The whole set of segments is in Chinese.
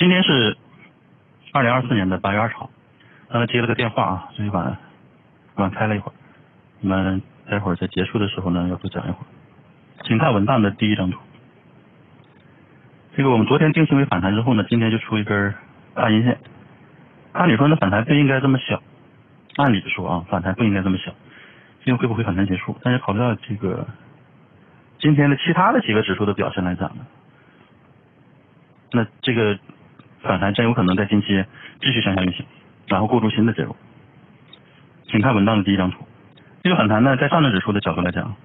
今天是2024年8月20号，刚才接了个电话啊，所以晚开了一会儿。我们待会儿在结束的时候呢，要多讲一会儿。请看文档的第一张图。这个我们昨天定性为反弹之后呢，今天就出一根大阴线。按理说呢，反弹不应该这么小，按理说啊，反弹不应该这么小，因为会不会反弹结束？但是考虑到这个今天的其他的几个指数的表现来讲呢，那这个反弹真有可能在近期继续向下运行，然后构筑新的结构。请看文档的第一张图。这个反弹呢，在上证指数的角度来讲，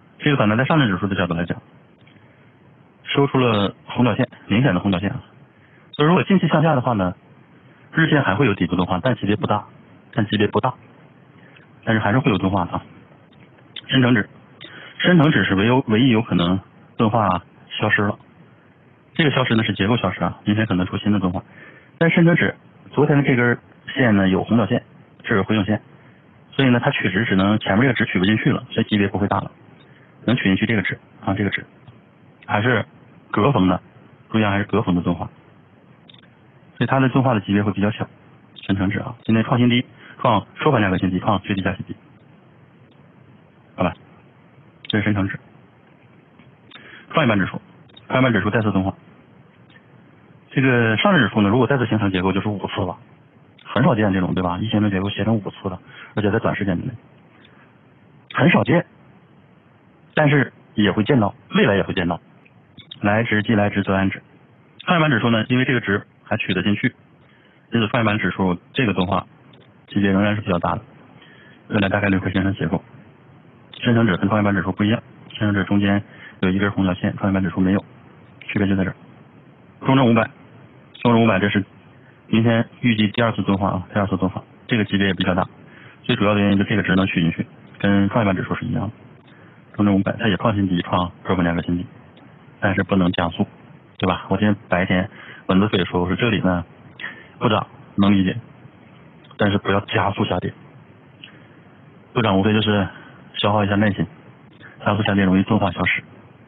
收出了红角线，明显的红角线。所以如果近期向下的话呢，日线还会有底部钝化，但级别不大，但是还是会有钝化的啊。深成指是唯一有可能钝化消失了。这个消失呢是结构消失啊，明天可能出新的钝化。但深成指昨天的这根线呢有红角线，这是回影线，所以呢它取值只能前面这个值取不进去了，所以级别不会大了，能取进去这个值啊，这个值还是隔缝的，注意还是隔缝的钝化，所以它的钝化的级别会比较小。深成指啊，今天创新低，创收盘价格新低，创最低价新低，好吧，这是深成指。创业板指数再次钝化。这个上证指数呢，如果再次形成结构就是5次了，很少见这种，对吧？一形成结构形成5次了，而且在短时间之内，很少见，但是也会见到，未来也会见到。来值即来值则安值。创业板指数呢，因为这个值还取得进去，因此创业板指数这个钝化级别仍然是比较大的，未来大概率会形成结构。深成指跟创业板指数不一样，深成指中间有一根红角线，创业板指数没有，区别就在这儿。中证500这是明天预计第二次钝化啊，这个级别也比较大，最主要的原因就是这个值能取进去，跟创业板指数是一样的。中证500它也创新低，创收盘价格新低，但是不能加速，对吧？我今天白天文字会说，我说这里呢不涨能理解，但是不要加速下跌，不涨无非就是消耗一下耐心，加速下跌容易钝化消失。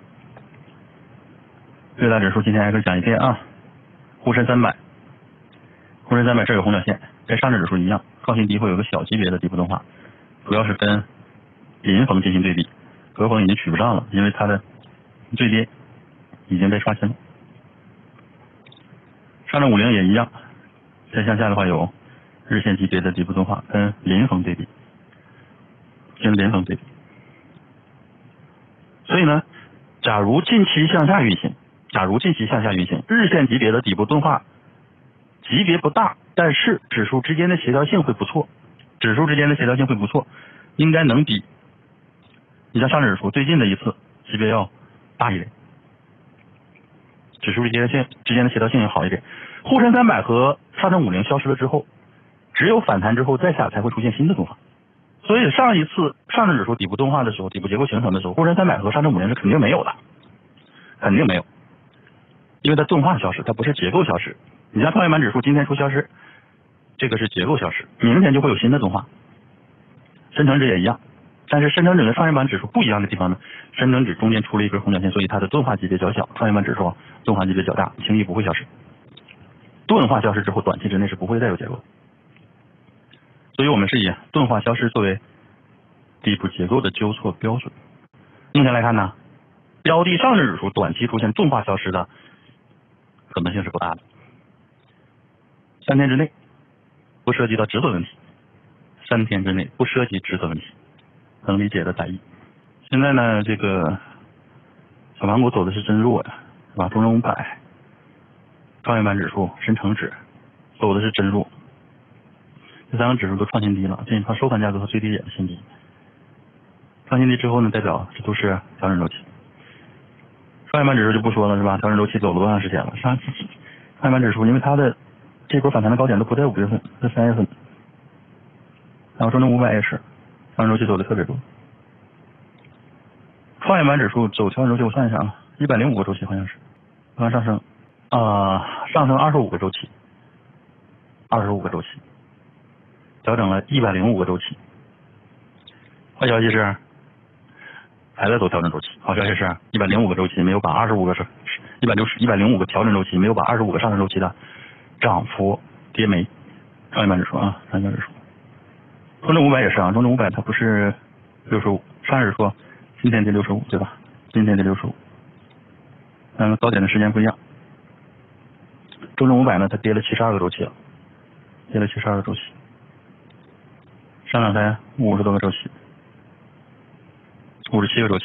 六大指数今天挨个讲一遍啊。沪深300这有红角线，跟上证指数一样，创新低会有个小级别的底部钝化，主要是跟临逢进行对比，隔缝已经取不上了，因为它的最低已经被刷新了。上证50也一样，再向下的话有日线级别的底部钝化，跟临逢对比，所以呢，假如近期向下运行，日线级别的底部钝化级别不大，但是指数之间的协调性会不错，应该能比你像上证指数最近的一次级别要大一点，指数之间的协调性要好一点。沪深300和上证50消失了之后，只有反弹之后再下才会出现新的钝化，所以上一次上证指数底部钝化的时候，底部结构形成的时候，沪深300和上证50是肯定没有的，因为它钝化消失，它不是结构消失。你像创业板指数今天出消失，这个是结构消失，明天就会有新的钝化。深成指也一样，但是深成指跟创业板指数不一样的地方呢，深成指中间出了一根红角线，所以它的钝化级别较小，创业板指数钝化级别较大，轻易不会消失。钝化消失之后，短期之内是不会再有结构，所以我们是以钝化消失作为底部结构的纠错标准。目前来看呢，标的上证指数短期出现钝化消失的可能性是不大的，3天之内不涉及到止损问题能理解的大意。现在呢，这个小盘股走的是真弱呀，是吧？中证500、创业板指数、深成指走的是真弱，这3个指数都创新低了，这它收盘价格和最低点的新低。创新低之后呢，代表这都是调整周期。创业板指数就不说了，是吧？调整周期走了多长时间了？创业板指数因为它的这波反弹的高点都不在5月份，在3月份。然后中证500也是调整周期走的特别多。创业板指数走调整周期，我算一下啊，105个周期好像是，刚上升25个周期，25个周期，调整了105个周期。坏消息是， 还在走调整周期。好消息是105个周期没有把105个调整周期没有把25个上升周期的涨幅跌没。上一半指数啊，上一半指数。中证500也是啊，中证500它不是65，上日说今天跌65对吧？今天跌65，高点的时间不一样。中证500呢，它跌了72个周期了，跌了72个周期，上涨才50多个周期，57个周期，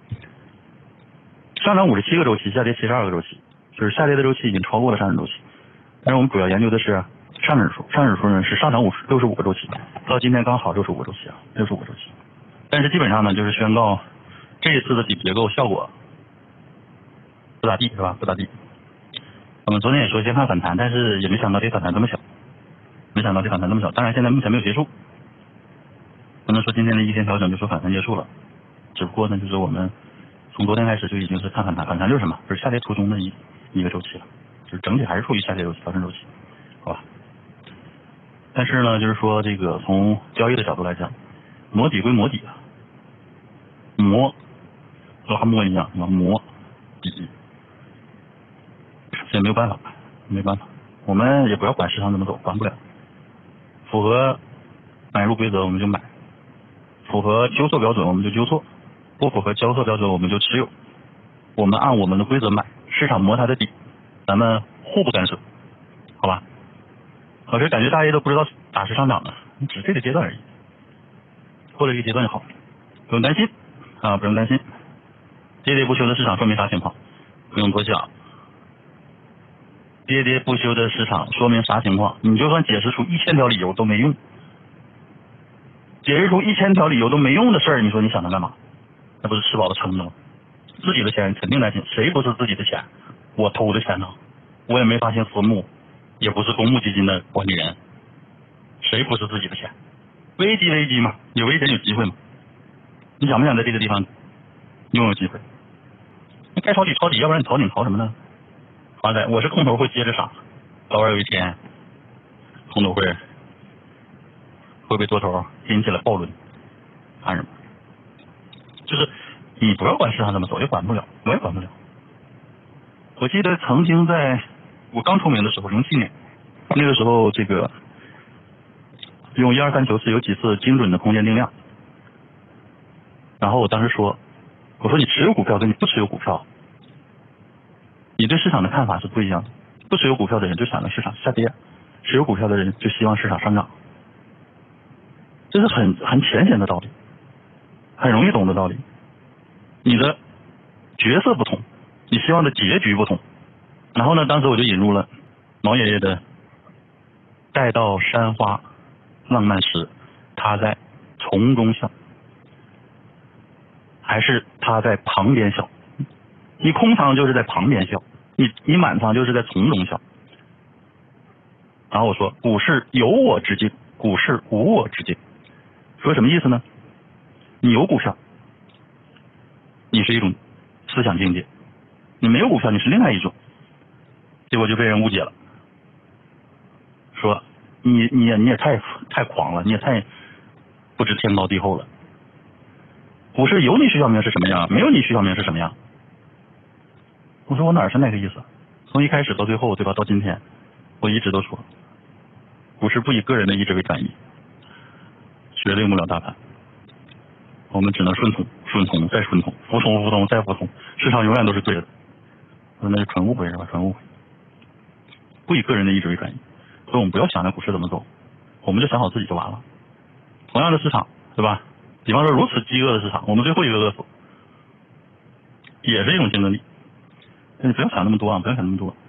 上涨57个周期，下跌72个周期，就是下跌的周期已经超过了上涨周期。但是我们主要研究的是上证指数，上证指数呢是上涨65个周期，到今天刚好65个周期啊，65个周期。但是基本上呢，就是宣告这一次的底部结构效果不咋地，是吧？不咋地。我们昨天也说先看反弹，但是也没想到这反弹这么小，当然现在目前没有结束，不能说今天的一天调整就说反弹结束了，只不过呢，就是我们从昨天开始就已经是看反弹，反弹就是什么？就是下跌途中的一个周期了，就是整体还是处于下跌周期、调整周期，好吧？但是呢，就是说这个从交易的角度来讲，磨底归磨底啊，磨和还磨一样，磨底。这没有办法，我们也不要管市场怎么走，管不了。符合买入规则我们就买，符合纠错标准我们就纠错，不符合交错标准我们就持有。我们按我们的规则买，市场磨它的底，咱们互不干涉，好吧？可是感觉大家都不知道大势上涨了，只是这个阶段而已，过了一个阶段就好，不用担心啊，不用担心。喋喋不休的市场说明啥情况？不用多想。喋喋不休的市场说明啥情况？你就算解释出1000条理由都没用，解释出1000条理由都没用的事儿，你说你想它干嘛？那不是吃饱了撑的吗？自己的钱肯定担心，谁不是自己的钱？我偷的钱呢？我也没发现私募，也不是公募基金的管理人，谁不是自己的钱？危机嘛，有危险有机会嘛。你想不想在这个地方拥有机会？你该抄底抄底，要不然你抄底抄什么呢？好在我是空头会接着涨，早晚有一天空头会被多头引起了暴论，看什么？就是你不要管市场怎么走，也管不了，我也管不了。我记得曾经在我刚出名的时候，07年，那个时候这个用12394有几次精准的空间定量，然后我当时说，我说你持有股票跟你不持有股票，你对市场的看法是不一样的。不持有股票的人就想着市场下跌，持有股票的人就希望市场上涨。这是很浅显的道理，很容易懂的道理。你的角色不同，你希望的结局不同。然后呢，当时我就引入了毛爷爷的待到山花浪漫时，他在丛中笑，还是他在旁边笑？你空仓就是在旁边笑，你满仓就是在从中笑。然后我说，股市有我之境，股市无我之境。说什么意思呢？你有股票，你是一种思想境界；你没有股票，你是另外一种。结果就被人误解了，说你也太狂了，你也太不知天高地厚了。股市有你徐小明是什么样，没有你徐小明是什么样。我说我哪是那个意思？从一开始到最后，对吧？到今天，我一直都说，股市不以个人的意志为转移，决定不了大盘。我们只能顺从再顺从，服从再服从，市场永远都是对的。那是纯误会是吧？纯误会。不以个人的意志为转移，所以我们不要想着股市怎么走，我们就想好自己就完了。同样的市场，对吧？比方说如此饥饿的市场，我们最后一个饿死，也是一种竞争力。你不要想那么多啊，不要想那么多。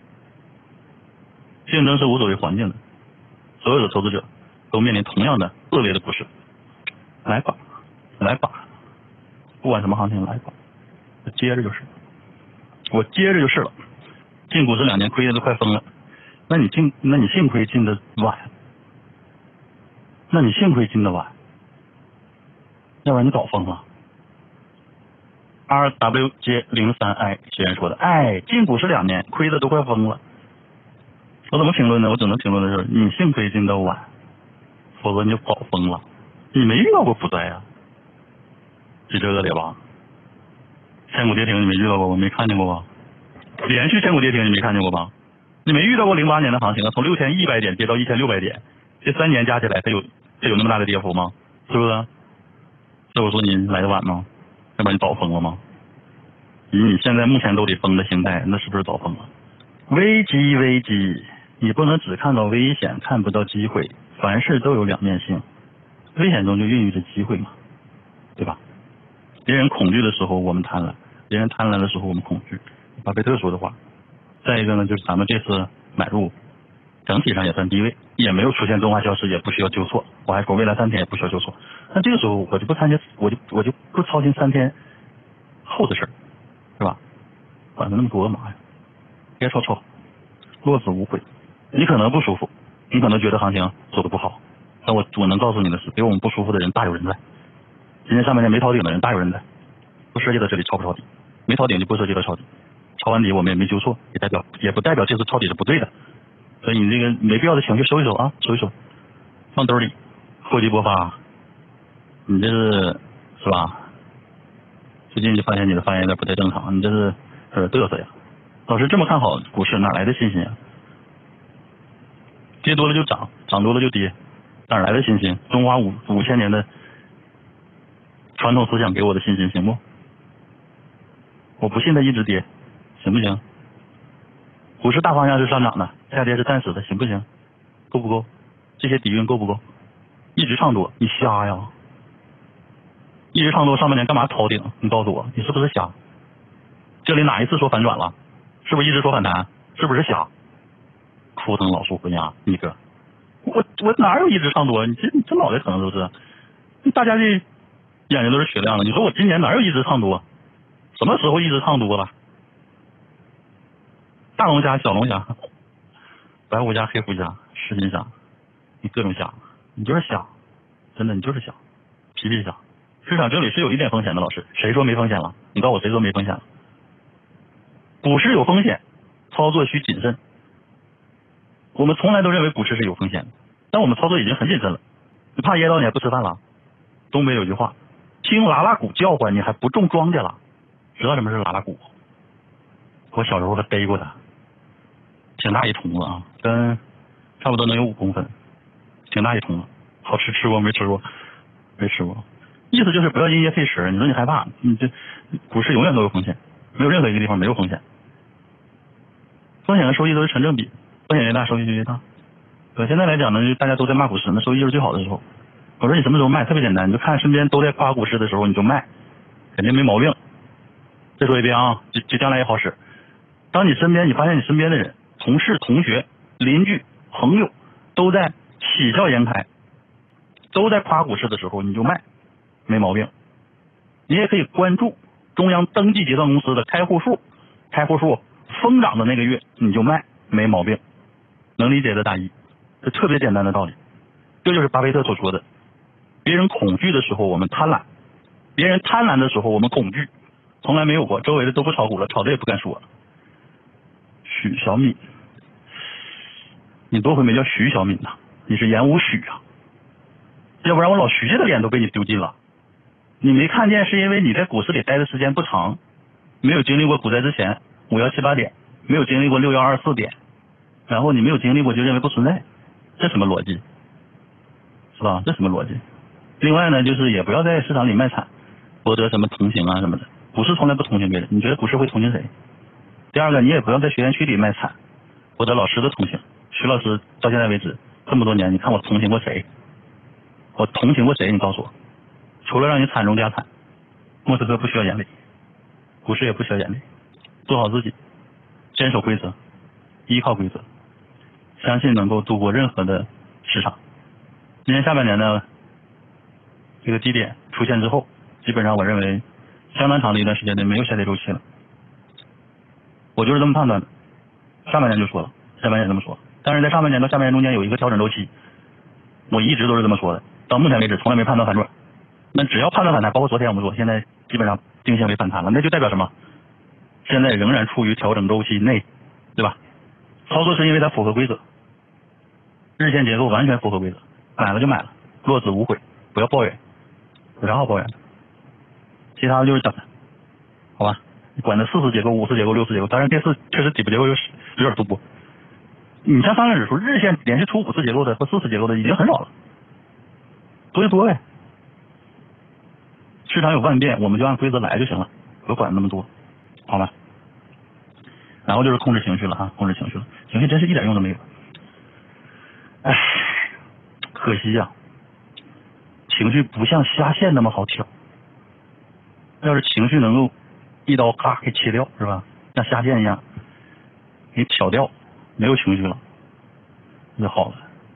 竞争是无所谓环境的，所有的投资者都面临同样的恶劣的股市。来吧，不管什么行情来吧，我接着就是了。进股市2年亏的都快疯了，那你幸亏进的晚，要不然你早疯了。RWJ03I 学员说的，进股市2年亏的都快疯了。我怎么评论呢？我只能评论的是你幸亏进的晚，否则你就早疯了。你没遇到过股灾呀，是这恶劣吧？ 千股跌停你没遇到过，我没看见过吧？连续千股跌停你没看见过吧？你没遇到过08年的行情啊？从6100点跌到1600点，这3年加起来它有那么大的跌幅吗？是不是？所以我说你来的晚吗？要不然你早疯了吗？以你现在目前都得疯的心态，那是不是早疯了？危机，你不能只看到危险，看不到机会。凡事都有两面性，危险中就孕育着机会嘛，对吧？别人恐惧的时候我们贪婪，别人贪婪的时候我们恐惧。巴菲特说的话。再一个呢，就是咱们这次买入整体上也算低位，也没有出现动画消失，也不需要纠错。我还说未来3天也不需要纠错。那这个时候我就不参心，我就不操心3天后的事儿，是吧？管他那么多干嘛呀？别吵，落子无悔。你可能不舒服，你可能觉得行情走的不好，但我能告诉你的是，比我们不舒服的人大有人在。今天上半年没抄顶的人大有人在，不涉及到这里抄不抄底，没抄顶就不涉及到抄底。抄完底我们也没纠错，也不代表这次抄底是不对的，所以你这个没必要的情绪收一收啊，收一收，放兜里，厚积薄发。你这是吧？最近就发现你的发言有点不太正常，你这是嘚瑟呀！老师这么看好股市，哪来的信心啊？跌多了就涨，涨多了就跌，哪来的信心？中华5000年的传统思想给我的信心，行不？我不信它一直跌。行不行？股市大方向是上涨的，下跌是暂时的，行不行？够不够？这些底蕴够不够？一直唱多，你瞎呀？一直唱多，上半年干嘛抄顶？你告诉我，你是不是瞎？这里哪一次说反转了？是不是一直说反弹？是不是瞎？枯藤老树昏鸦，你哥，我哪有一直唱多？你这脑袋可能都是，大家这眼睛都是雪亮的。你说我今年哪有一直唱多？什么时候一直唱多了？大龙虾、小龙虾、白虎虾、黑虎虾、狮心虾，你各种虾，你就是虾，真的你就是虾，皮皮虾。市场这里是有一点风险的，老师，谁说没风险了？你告诉我谁说没风险了？股市有风险，操作需谨慎。我们从来都认为股市是有风险的，但我们操作已经很谨慎了。你怕噎到你还不吃饭了？东北有句话，听拉拉鼓叫唤你还不种庄稼了。知道什么是拉拉鼓？我小时候还背过它。挺大一桶子啊，跟差不多能有5公分，挺大一桶子，好吃，吃过没吃过？没吃过。意思就是不要因噎废食。你说你害怕，你这股市永远都有风险，没有任何一个地方没有风险。风险和收益都是成正比，风险越大，收益就越大。现在来讲呢，就大家都在骂股市，那收益就是最好的时候。我说你什么时候卖？特别简单，你就看身边都在夸股市的时候你就卖，肯定没毛病。再说一遍啊，就将来也好使。当你发现你身边的人，同事、同学、邻居、朋友都在喜笑颜开，都在夸股市的时候，你就卖，没毛病。你也可以关注中央登记结算公司的开户数疯涨的那个月，你就卖，没毛病。能理解的大意，这特别简单的道理。这就是巴菲特所说的：别人恐惧的时候我们贪婪，别人贪婪的时候我们恐惧。从来没有过，周围的都不炒股了，炒的也不敢说。许小敏，你多回没叫徐小敏呐？你是言无许啊，要不然我老徐家的脸都被你丢尽了。你没看见是因为你在股市里待的时间不长，没有经历过股灾之前5178点，没有经历过6124点，然后你没有经历过就认为不存在，这什么逻辑？是吧？这什么逻辑？另外呢，就是也不要在市场里卖惨，博得什么同情啊什么的。股市从来不同情别人，你觉得股市会同情谁？第二个，你也不要在学员区里卖惨，获得老师的同情。徐老师到现在为止这么多年，你看我同情过谁？我同情过谁？你告诉我，除了让你惨中加惨。莫斯科不需要眼泪，股市也不需要眼泪。做好自己，坚守规则，依靠规则，相信能够度过任何的市场。今年下半年呢，这个低点出现之后，基本上我认为相当长的一段时间内没有下跌周期了，我就是这么判断的。上半年就说了，下半年也这么说，但是在上半年到下半年中间有一个调整周期，我一直都是这么说的，到目前为止从来没判断反转。那只要判断反弹，包括昨天我们说，现在基本上定性为反弹了，那就代表什么？现在仍然处于调整周期内，对吧？操作是因为它符合规则，日线结构完全符合规则，买了就买了，落子无悔，不要抱怨，有啥好抱怨的？其他的就是等着，好吧？ 管它40结构、50结构、60结构，当然这次确实底部结构有点多。你像上证指数日线连续出50结构的或40结构的已经很少了，多就多呗。市场有万变，我们就按规则来就行了，不管那么多，好吧？然后就是控制情绪了哈，控制情绪了，情绪真是一点用都没有。唉，可惜呀，情绪不像下线那么好挑。要是情绪能够一刀咔给切掉，是吧？像下线一样给挑掉，没有情绪了，那就好了。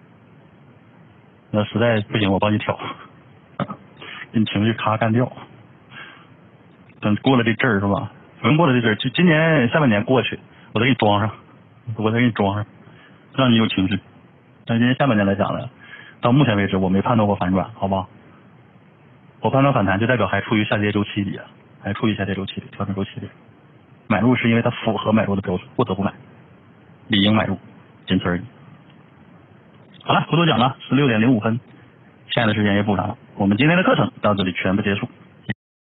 那实在不行，我帮你挑，给你情绪咔干掉。等过了这阵儿是吧？不用过了这阵儿，就今年下半年过去，我再给你装上，我再给你装上，让你有情绪。但今年下半年来讲呢，到目前为止我没判断过反转，好不好？我判断反弹就代表还处于下跌周期里啊，还处于下跌周期里，调整周期里。买入是因为它符合买入的标准，不得不买，理应买入，仅此而已。好了，不多讲了，16点05分，亲爱的时间也补上了。我们今天的课程到这里全部结束。